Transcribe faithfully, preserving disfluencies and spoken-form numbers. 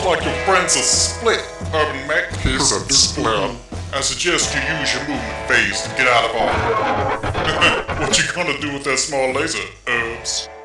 like your friends are split, Urbanmech. He's a split. I suggest you use your movement phase to get out of orbit. What you gonna do with that small laser, Herbs?